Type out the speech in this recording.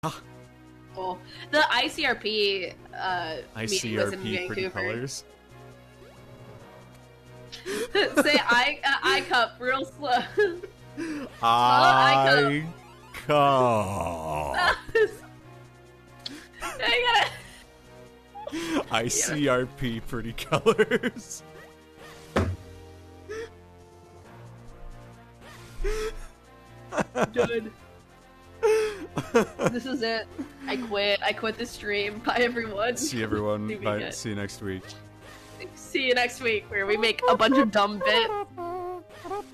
Well, the ICRP meeting was in ICRP pretty Vancouver. colors. Say I cup real slow. I cup. I gotta. ICRP pretty colors. Done. This is it. I quit. I quit the stream. Bye, everyone. See everyone. See you Bye. again. See you next week. See you next week, where we make a bunch of dumb bits.